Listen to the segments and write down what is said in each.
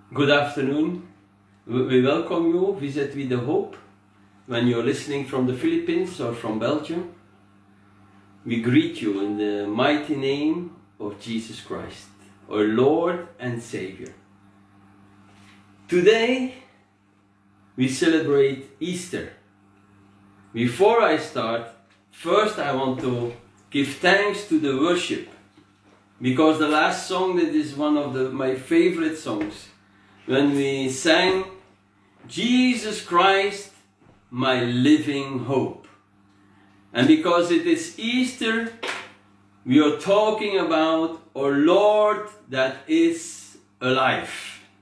Good afternoon. We welcome you, Visit with the Hope, when you're listening from the Philippines or from Belgium. We greet you in the mighty name of Jesus Christ, our Lord and Savior. Today, we celebrate Easter. Before I start, first I want to give thanks to the worship, because the last song, that is one of my favorite songs, when we sang, Jesus Christ, my living hope. And because it is Easter, we are talking about our Lord that is alive.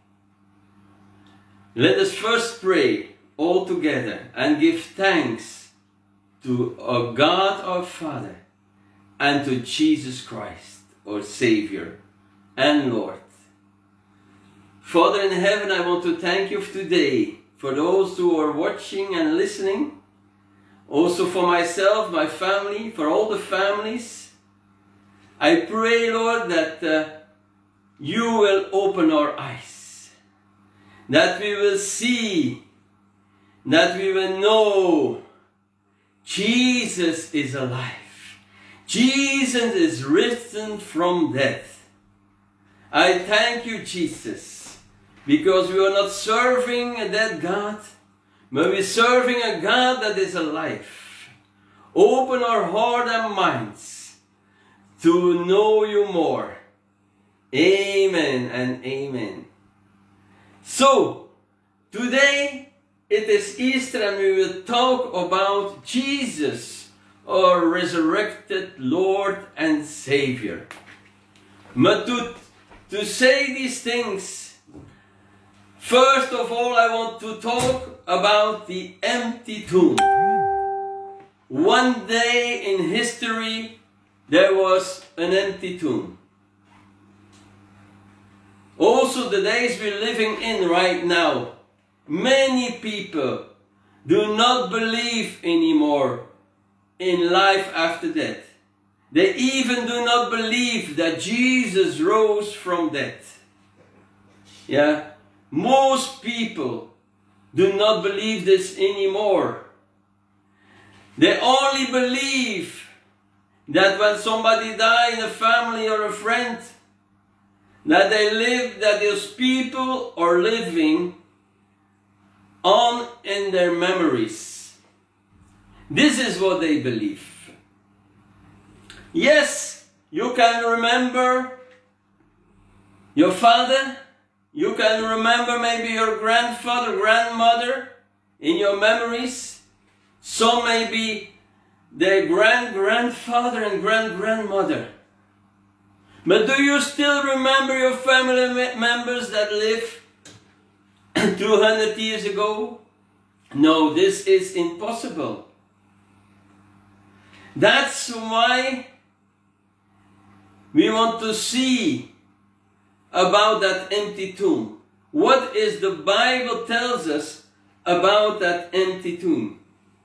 Let us first pray all together and give thanks to our God our Father and to Jesus Christ, our Savior and Lord. Father in heaven, I want to thank you today for those who are watching and listening. Also for myself, my family, for all the families. I pray, Lord, that you will open our eyes. That we will see, that we will know Jesus is alive. Jesus is risen from death. I thank you, Jesus, because we are not serving a dead God, but we are serving a God that is alive. Open our heart and minds to know you more. Amen and amen. So, today it is Easter and we will talk about Jesus, our resurrected Lord and Savior. But to say these things, first of all, I want to talk about the empty tomb. One day in history, there was an empty tomb. Also, the days we're living in right now, many people do not believe anymore in life after death. They even do not believe that Jesus rose from death. Yeah. Most people do not believe this anymore. They only believe that when somebody dies in a family or a friend, that those people are living on in their memories. This is what they believe. Yes, you can remember your father. You can remember maybe your grandfather, grandmother in your memories. Some may be their grandfather and grandmother. But do you still remember your family members that lived 200 years ago? No, this is impossible. That's why we want to see about that empty tomb. What is the Bible tells us about that empty tomb?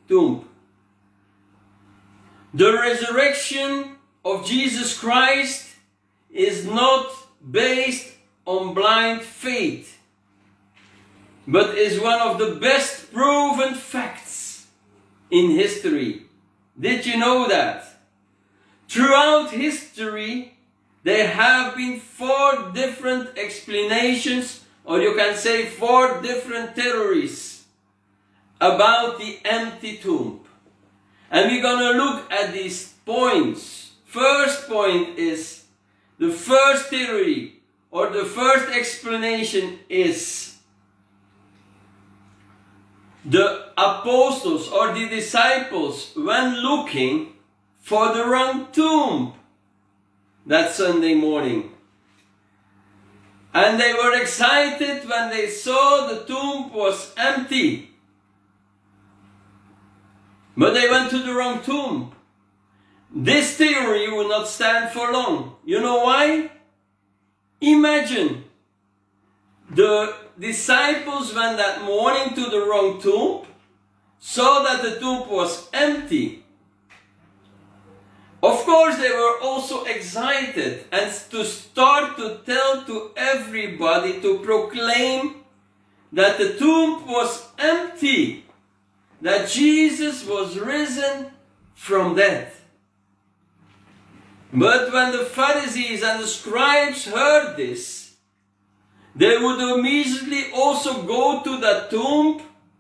The resurrection of Jesus Christ is not based on blind faith, but is one of the best proven facts in history. Did you know that? Throughout history, there have been 4 different explanations, or you can say 4 different theories about the empty tomb. And we're going to look at these points. First point is, the first theory, or the first explanation is, the apostles or the disciples went looking for the wrong tomb that Sunday morning. And they were excited when they saw the tomb was empty. But they went to the wrong tomb. This theory will not stand for long. You know why? Imagine the disciples went that morning to the wrong tomb, saw that the tomb was empty. Of course, they were also excited and to start to tell to everyone everybody to proclaim that the tomb was empty, that Jesus was risen from death. But when the Pharisees and the scribes heard this, they would immediately also go to that tomb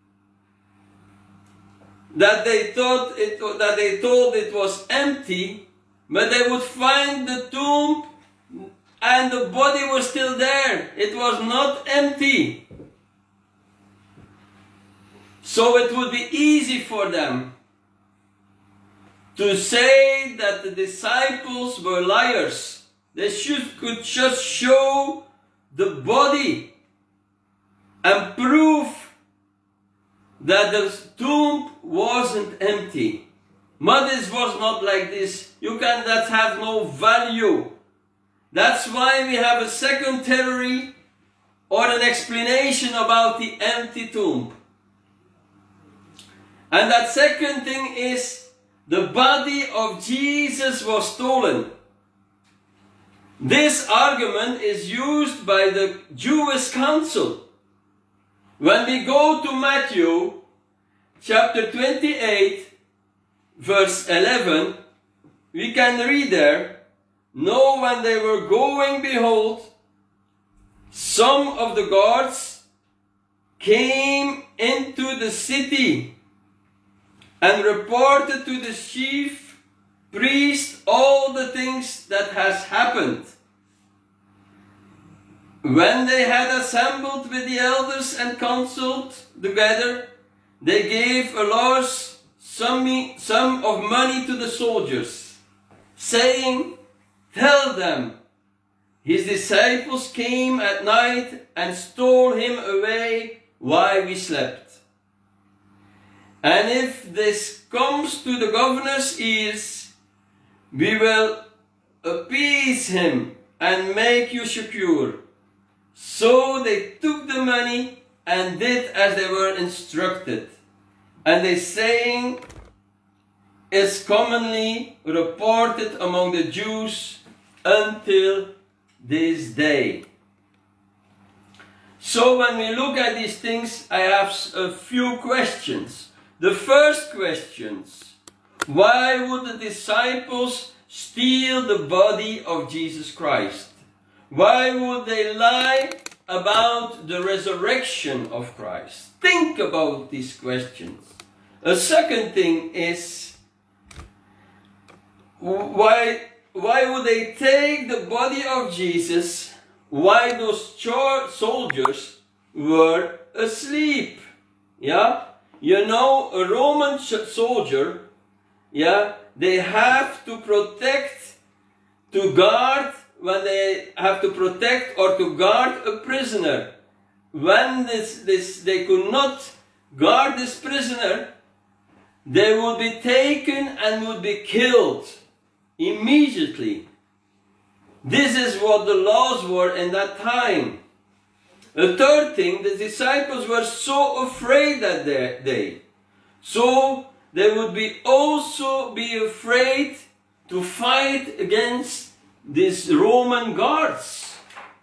that they told it was empty, but they would find the tomb and the body was still there. It was not empty. So it would be easy for them to say that the disciples were liars. They could just show the body and prove that the tomb wasn't empty. But this was not like this. That have no value. That's why we have a second theory or an explanation about the empty tomb. And that second thing is the body of Jesus was stolen. This argument is used by the Jewish council. When we go to Matthew chapter 28 verse 11, we can read there, "Now when they were going, behold, some of the guards came into the city and reported to the chief priest all the things that has happened. When they had assembled with the elders and consulted together, they gave a large sum of money to the soldiers, saying, 'Tell them, his disciples came at night and stole him away while we slept. And if this comes to the governor's ears, we will appease him and make you secure.' So they took the money and did as they were instructed. And the saying is commonly reported among the Jews until this day." So when we look at these things, I have a few questions. The first question: why would the disciples steal the body of Jesus Christ? Why would they lie about the resurrection of Christ? Think about these questions. A second thing is, why would they take the body of Jesus while those soldiers were asleep? Yeah? You know, a Roman soldier, yeah, they have to protect, to guard, when they have to protect or to guard a prisoner. When they could not guard this prisoner, they would be taken and would be killed immediately. This is what the laws were in that time. A third thing, the disciples were so afraid that day. So they would also be afraid to fight against these Roman guards.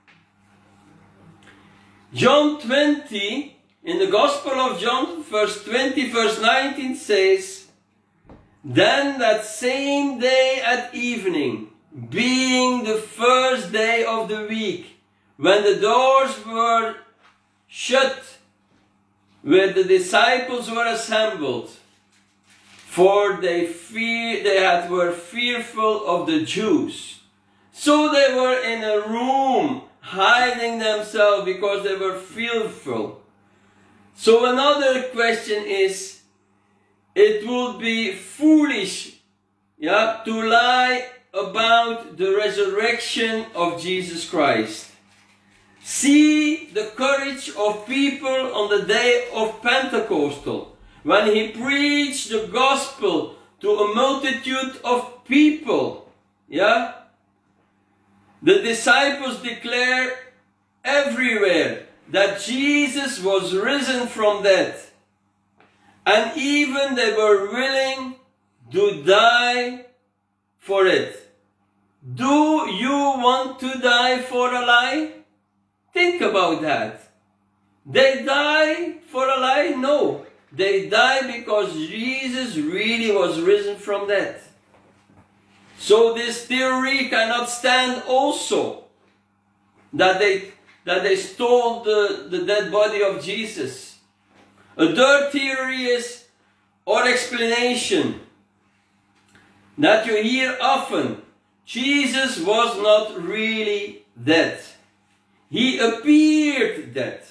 John 20, in the Gospel of John, verse 20, verse 19 says, "Then that same day at evening, being the first day of the week, when the doors were shut, where the disciples were assembled, for they were fearful of the Jews." So they were in a room, hiding themselves because they were fearful. So another question is, it would be foolish, yeah, to lie about the resurrection of Jesus Christ. See the courage of people on the day of Pentecostal, when he preached the gospel to a multitude of people. Yeah? The disciples declare everywhere that Jesus was risen from death. And even they were willing to die for it. Do you want to die for a lie? Think about that. They die for a lie? No. They die because Jesus really was risen from death. So this theory cannot stand also, that they stole the dead body of Jesus. A third theory is, or explanation, that you hear often. Jesus was not really dead. He appeared dead.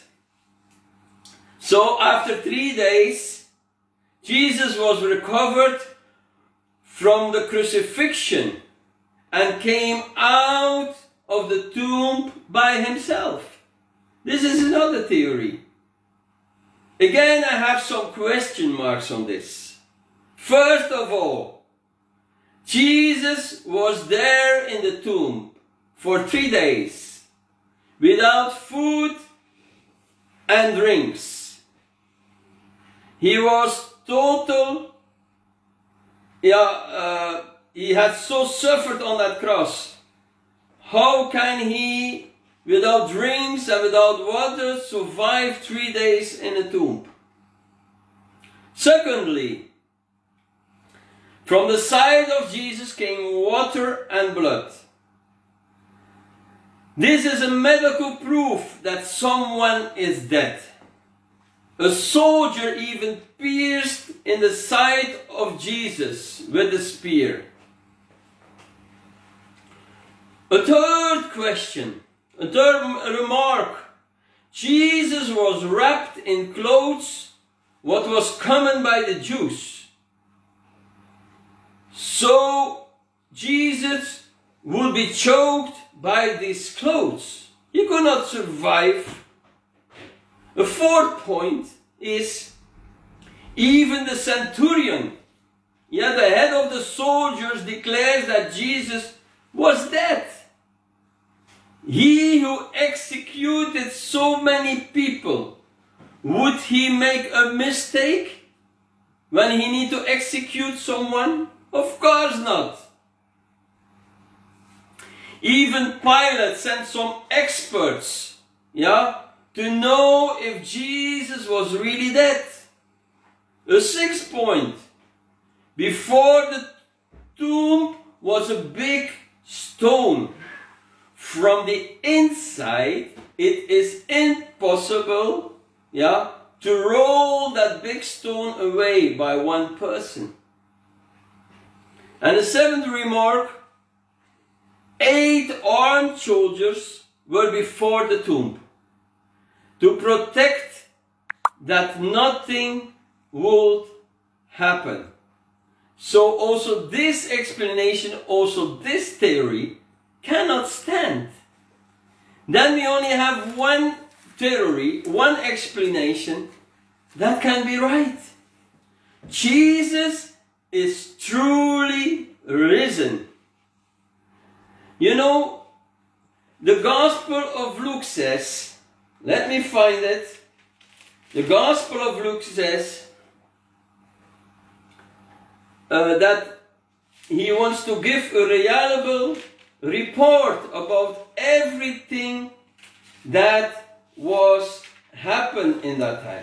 So after 3 days, Jesus was recovered from the crucifixion and came out of the tomb by himself. This is another theory. Again, I have some question marks on this. First of all, Jesus was there in the tomb for 3 days without food and drinks. He was total, he had so suffered on that cross. How can he, without drinks and without water, survive 3 days in a tomb? Secondly, from the side of Jesus came water and blood. This is a medical proof that someone is dead. A soldier even pierced in the side of Jesus with a spear. A third question, a third remark. Jesus was wrapped in clothes, what was common by the Jews. So Jesus would be choked by these clothes. He could not survive. A fourth point is, even the centurion, the head of the soldiers, declares that Jesus was dead. He who executed so many people, would he make a mistake when he need to execute someone? Of course not. Even Pilate sent some experts, to know if Jesus was really dead. A sixth point. Before the tomb was a big stone. From the inside, it is impossible, to roll that big stone away by one person. And the seventh remark, 8 armed soldiers were before the tomb to protect that nothing would happen. So also this explanation, also this theory cannot stand. Then we only have one theory, one explanation that can be right. Jesus is truly risen. You know, the Gospel of Luke says, let me find it. The Gospel of Luke says that he wants to give a reliable report about everything that was happened in that time.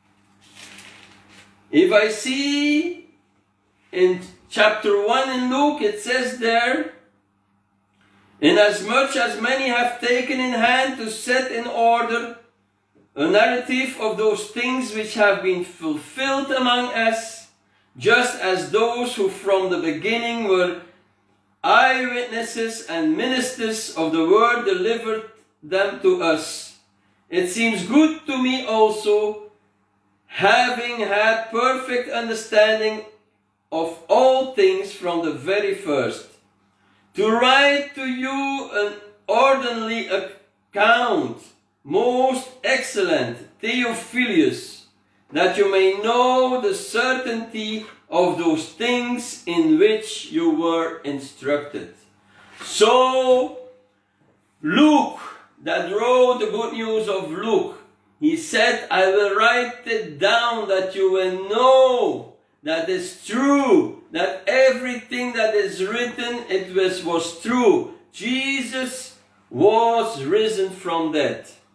If I see in chapter 1 in Luke, it says there, inasmuch as many have taken in hand to set in order a narrative of those things which have been fulfilled among us, just as those who from the beginning were eyewitnesses and ministers of the word delivered them to us. It seems good to me also, having had perfect understanding of all things from the very first, to write to you an orderly account, most excellent Theophilus, that you may know the certainty of those things in which you were instructed. So, Luke, that wrote the good news of Luke, he said, I will write it down that you will know that it's true, that everything that is written, it was true. Jesus was risen from death.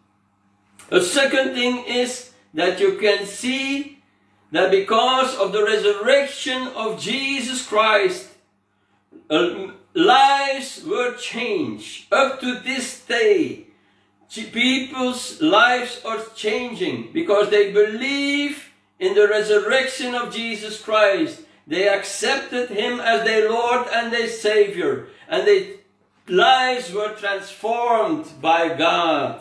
A second thing is that you can see that because of the resurrection of Jesus Christ, lives were changed. Up to this day, people's lives are changing because they believe in the resurrection of Jesus Christ. They accepted Him as their Lord and their Savior, and their lives were transformed by God.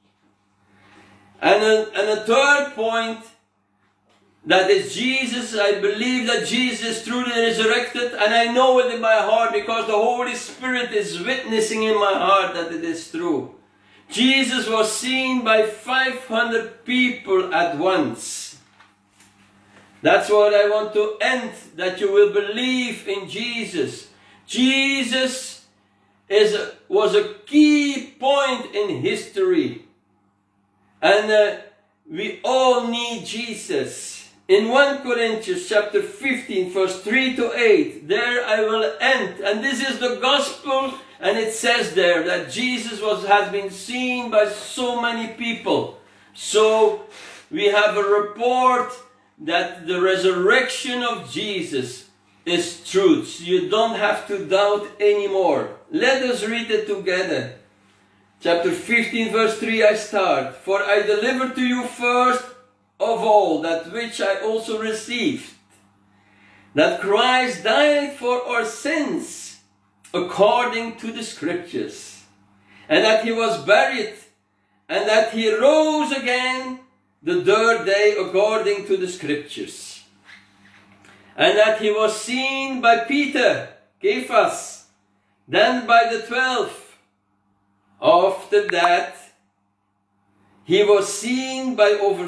And a third point, that is Jesus. I believe that Jesus is truly resurrected, and I know it in my heart because the Holy Spirit is witnessing in my heart that it is true. Jesus was seen by 500 people at once. That's what I want to end, that you will believe in Jesus. Jesus was a key point in history. And we all need Jesus. In 1 Corinthians chapter 15 verse 3 to 8, there I will end. And this is the gospel, and it says there that Jesus has been seen by so many people. So we have a report that the resurrection of Jesus is truth. You don't have to doubt anymore. Let us read it together. Chapter 15 verse 3 I start. For I delivered to you first of all that which I also received, that Christ died for our sins according to the Scriptures, and that He was buried, and that He rose again the third day according to the Scriptures, and that He was seen by Peter, Cephas, then by the 12. After that, He was seen by over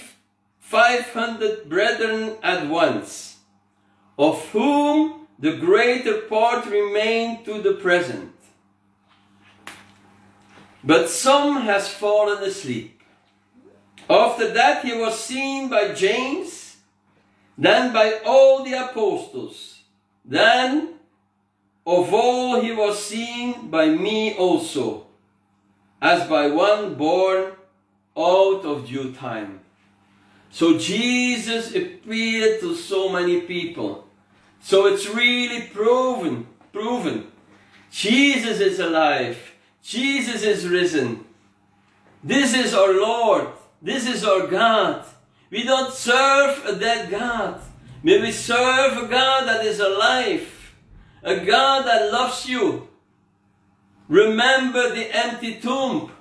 500 brethren at once, of whom the greater part remain to the present. But some has fallen asleep. After that He was seen by James, then by all the apostles. Then of all He was seen by me also, as by one born out of due time. So Jesus appeared to so many people. So it's really proven. Jesus is alive. Jesus is risen. This is our Lord. This is our God. We don't serve a dead God. But we serve a God that is alive. A God that loves you. Remember the empty tomb.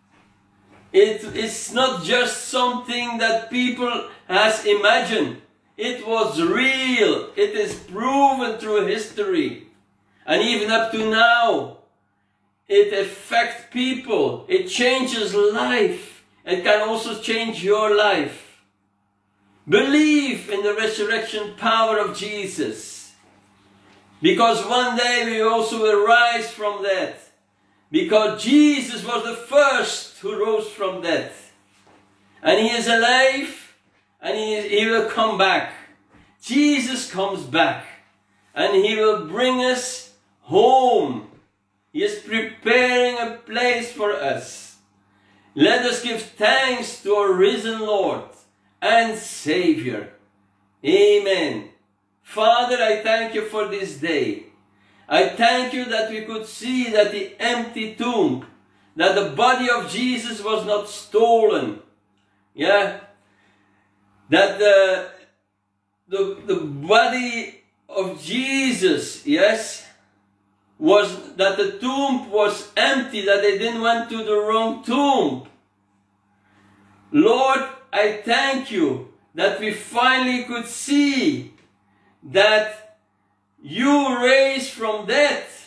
It's not just something that people has imagined. It was real. It is proven through history. And even up to now, it affects people. It changes life. It can also change your life. Believe in the resurrection power of Jesus. Because one day we also will rise from death. Because Jesus was the first who rose from death. And He is alive, and He will come back. Jesus comes back, and He will bring us home. He is preparing a place for us. Let us give thanks to our risen Lord and Savior. Amen. Father, I thank You for this day. I thank You that we could see that the empty tomb, that the body of Jesus was not stolen. Yeah. That the body of Jesus, yes, that the tomb was empty, that they didn't went to the wrong tomb. Lord, I thank You that we finally could see that You raised from death,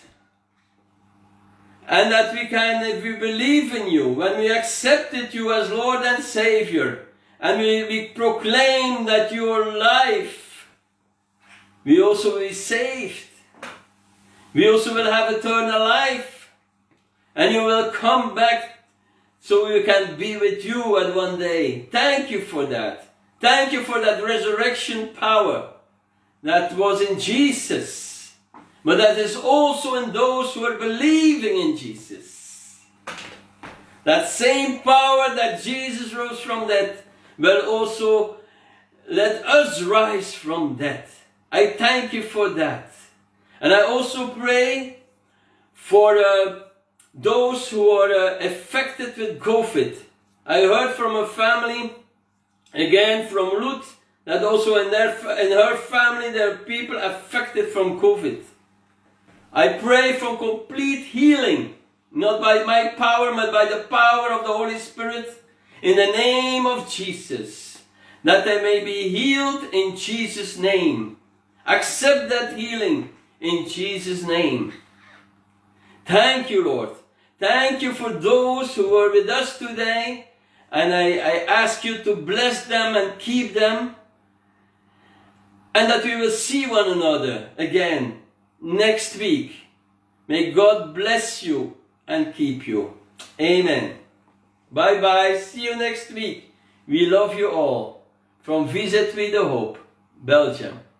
and that we can, if we believe in You, when we accepted You as Lord and Savior, and we proclaim that You are life, we also will be saved. We also will have eternal life, and You will come back so we can be with You at one day. Thank You for that. Thank You for that resurrection power that was in Jesus, but that is also in those who are believing in Jesus. That same power that Jesus rose from death will also let us rise from death. I thank you for that. And I also pray for those who are affected with COVID. I heard from a family, again from Ruth, that also in her family there are people affected from COVID. I pray for complete healing, not by my power, but by the power of the Holy Spirit, in the name of Jesus, that they may be healed in Jesus' name. Accept that healing in Jesus' name. Thank you, Lord. Thank you for those who are with us today, and I ask you to bless them and keep them, and that we will see one another again next week. May God bless you and keep you. Amen. Bye bye. See you next week. We love you all. From Visit with the Hope, Belgium.